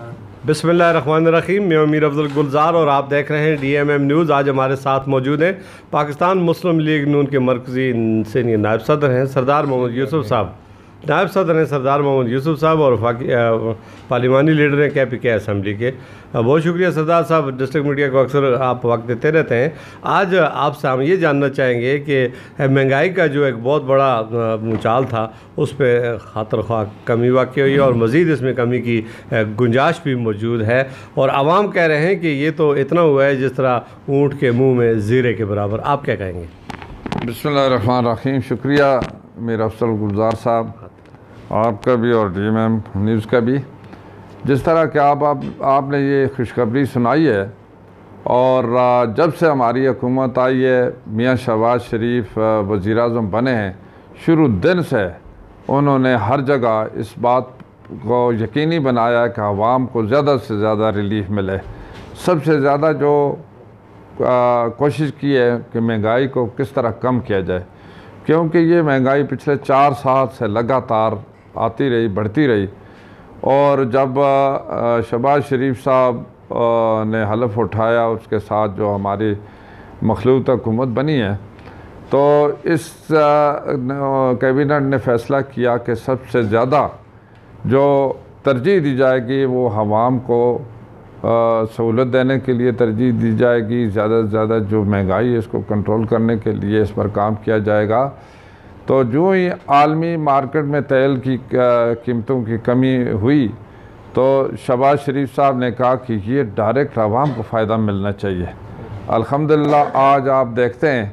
बिस्मिल्लाहिर्रहमानिर्रहीम। मैं अमीर अफजल गुलजार और आप देख रहे हैं DMM न्यूज़। आज हमारे साथ मौजूद हैं पाकिस्तान मुस्लिम लीग नून के मरकज़ी सीनियर नायब सदर हैं सरदार मोहम्मद यूसुफ साहब, नायब सदर हैं सरदार मोहम्मद यूसुफ साहब और पार्लिमानी लीडर हैं KPK असम्बली के। बहुत शुक्रिया सरदार साहब, डिस्ट्रिक्ट मीडिया को अक्सर आप वक्त देते रहते हैं। आज आपसे हम ये जानना चाहेंगे कि महंगाई का जो एक बहुत बड़ा चाल था उस पर खातर ख्वाह कमी वाक़ई हुई और मज़ीद इसमें कमी की गुंजाइश भी मौजूद है और आवाम कह रहे हैं कि ये तो इतना हुआ है जिस तरह ऊँट के मुँह में ज़ीरे के बराबर। आप क्या कहेंगे? बिस्मिल्लाहिर्रहमानिर्रहीम। शुक्रिया मेरा अफजल गुलजार साहब, आपका भी और DMM न्यूज़ का भी। जिस तरह कि आपने ये खुशखबरी सुनाई है और जब से हमारी हुकूमत आई है, मियाँ शहबाज शरीफ वज़ीर-ए-आज़म बने हैं, शुरू दिन से उन्होंने हर जगह इस बात को यकीनी बनाया कि आवाम को ज़्यादा से ज़्यादा रिलीफ मिले। सबसे ज़्यादा जो कोशिश की है कि महंगाई को किस तरह कम किया जाए, क्योंकि ये महंगाई पिछले 4 साल से लगातार आती रही, बढ़ती रही। और जब शहबाज शरीफ साहब ने हलफ उठाया, उसके साथ जो हमारी मखलूत हुकूमत बनी है, तो इस कैबिनेट ने फ़ैसला किया कि सबसे ज़्यादा जो तरजीह दी जाएगी वो आवाम को सहूलत देने के लिए तरजीह दी जाएगी। ज़्यादा से ज़्यादा जो महंगाई है इसको कंट्रोल करने के लिए इस पर काम किया जाएगा। तो जो ही आलमी मार्केट में तेल की कीमतों की कमी हुई तो शहबाज शरीफ साहब ने कहा कि ये डायरेक्ट आवाम को फ़ायदा मिलना चाहिए। अल्हम्दुलिल्लाह आज आप देखते हैं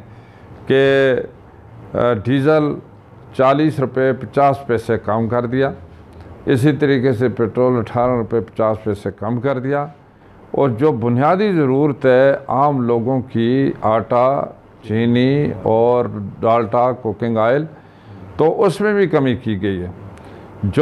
कि डीज़ल 40 रुपये 50 पैसे कम कर दिया, इसी तरीके से पेट्रोल 18 रुपये 50 पैसे कम कर दिया। और जो बुनियादी ज़रूरत है आम लोगों की, आटा, चीनी और डाल्डा, कुकिंग ऑयल, तो उसमें भी कमी की गई है। जो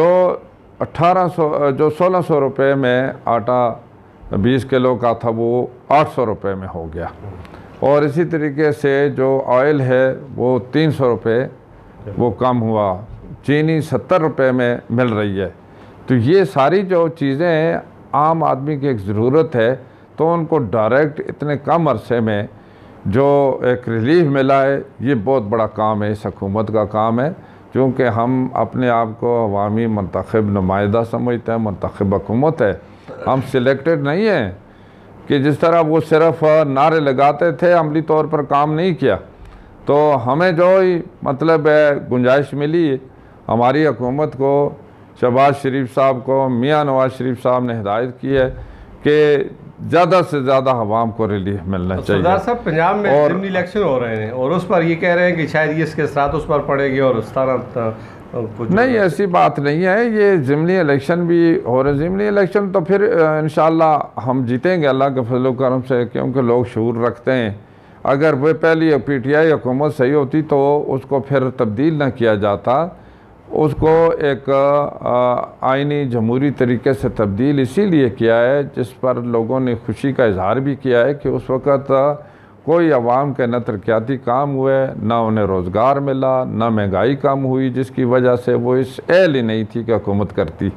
1600 रुपये में आटा 20 किलो का था वो 800 रुपये में हो गया। और इसी तरीके से जो ऑयल है वो 300 रुपये वो कम हुआ। चीनी 70 रुपये में मिल रही है। तो ये सारी जो चीज़ें हैं आम आदमी की एक ज़रूरत है, तो उनको डायरेक्ट इतने कम अरसे में जो एक रिलीफ मिला है, ये बहुत बड़ा काम है, इस हुकूमत का काम है। क्योंकि हम अपने आप को अवामी मुंतखब नुमाइंदा समझते हैं, मुंतखब हुकूमत है, हम सिलेक्टेड नहीं हैं कि जिस तरह वो सिर्फ नारे लगाते थे, अमली तौर पर काम नहीं किया। तो हमें जो ही मतलब गुंजाइश मिली हमारी हुकूमत को, शहबाज शरीफ साहब को, मियाँ नवाज शरीफ साहब ने हिदायत की है कि ज़्यादा से ज़्यादा आवाम को रिलीफ मिलना चाहिए। सरदार साहब, पंजाब में ज़िमनी इलेक्शन हो रहे हैं और उस पर ये कह रहे हैं कि शायद ये इसके साथ उस पर पड़ेगी और उस तरह कुछ नहीं, ऐसी बात नहीं है। ये ज़िमनी इलेक्शन भी हो रहे, ज़िमनी इलेक्शन तो फिर इंशाअल्लाह हम जीतेंगे अल्लाह के फजल करम से, क्योंकि लोग शऊर रखते हैं। अगर वह पहली PTI हुकूमत सही होती तो उसको फिर तब्दील ना किया जाता, उसको एक आइनी जमहूरी तरीके से तब्दील इसीलिए किया है जिस पर लोगों ने खुशी का इजहार भी किया है कि उस वक़्त कोई आवाम के न तरक्याती काम हुए, ना उन्हें रोज़गार मिला, ना महंगाई कम हुई, जिसकी वजह से वो इस एल ही नहीं थी कि हुकूमत करती।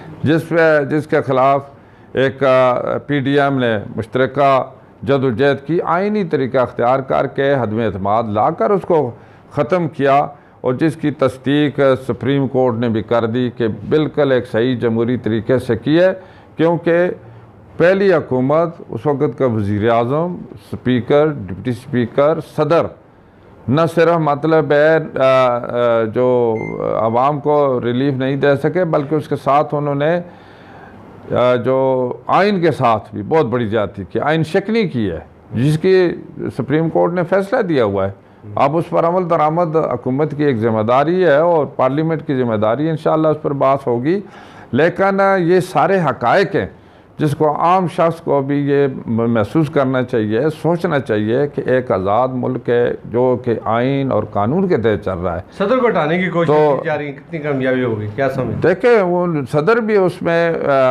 जिसके ख़िलाफ़ एक PDM ने मुश्तरका जदोजहद की, आइनी तरीका अख्तियार करके हदम एतमाद ला कर उसको ख़त्म किया और जिसकी तस्दीक सुप्रीम कोर्ट ने भी कर दी कि बिल्कुल एक सही जमहूरी तरीके से की है। क्योंकि पहली हुकूमत उस वक़्त का वज़ीर-ए-आज़म, स्पीकर, डिप्टी स्पीकर, सदर न सिर्फ मतलब है जो आवाम को रिलीफ नहीं दे सके, बल्कि उसके साथ उन्होंने जो आइन के साथ भी बहुत बड़ी ज़्यादती की, आइन शिकनी की है, जिसकी सुप्रीम कोर्ट ने फ़ैसला दिया हुआ है। अब उस पर अमल दरामद हुकूमत की एक ज़िम्मेदारी है और पार्लियामेंट की ज़िम्मेदारी है, इंशाअल्लाह उस पर बात होगी। लेकिन ये सारे हक़ाइक़ हैं जिसको आम शख्स को भी ये महसूस करना चाहिए, सोचना चाहिए कि एक आज़ाद मुल्क है जो कि आइन और कानून के तहत चल रहा है। सदर को हटाने की कोशिश की जा रही है, कितनी कामयाबी होगी क्या समझ? देखें, वो सदर भी उसमें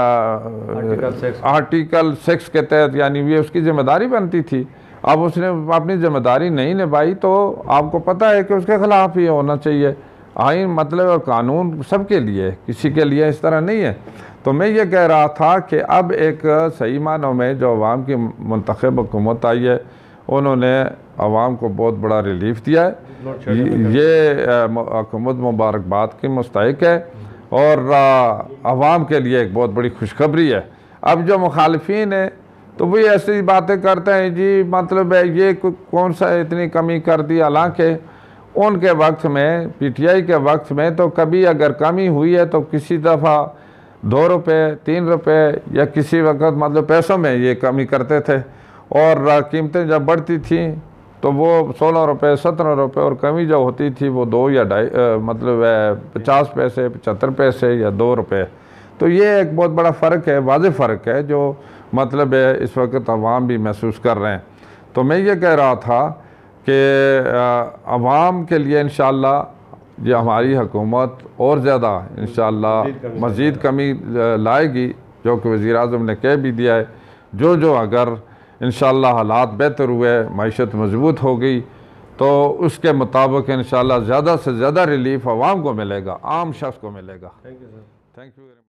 आर्टिकल 6 के तहत, यानी ये उसकी ज़िम्मेदारी बनती थी। अब उसने अपनी ज़िम्मेदारी नहीं निभाई तो आपको पता है कि उसके ख़िलाफ़ ही होना चाहिए। आइन मतलब कानून सबके लिए, किसी के लिए इस तरह नहीं है। तो मैं ये कह रहा था कि अब एक सही मानों में जो अवाम की मुंतखब हुकूमत आई है, उन्होंने अवाम को बहुत बड़ा रिलीफ दिया है। ये हुकूमत मुबारकबाद की मुस्तहिक है और अवाम के लिए एक बहुत बड़ी खुशखबरी है। अब जो मुखालिफिन है तो वही ऐसी बातें करते हैं जी, मतलब है ये कौन सा इतनी कमी कर दी, हालांकि उनके वक्त में, पीटीआई के वक्त में तो कभी अगर कमी हुई है तो किसी दफ़ा 2 रुपये 3 रुपये या किसी वक्त मतलब पैसों में ये कमी करते थे, और कीमतें जब बढ़ती थी तो वो 16 रुपये 17 रुपये, और कमी जो होती थी वो 2 या 2.5 मतलब 50 पैसे 75 पैसे या 2 रुपये। तो ये एक बहुत बड़ा फ़र्क है, वाज़ेह फ़र्क है जो मतलब है इस वक्त अवाम भी महसूस कर रहे हैं। तो मैं ये कह रहा था कि अवाम के लिए इंशाअल्लाह ये हमारी हुकूमत और ज़्यादा इंशाअल्लाह मज़ीद कमी लाएगी, जो कि वज़ीर आज़म ने कह भी दिया है। जो अगर इंशाअल्लाह हालात बेहतर हुए, मईशत मजबूत हो गई, तो उसके मुताबिक इंशाअल्लाह ज़्यादा से ज़्यादा रिलीफ अवाम को मिलेगा, आम शख्स को मिलेगा। Thank you sir. Thank you.